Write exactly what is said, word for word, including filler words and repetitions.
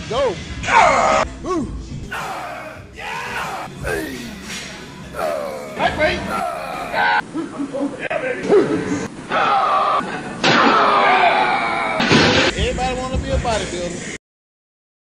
go. Woo. Right, wait. Everybody want to be a bodybuilder.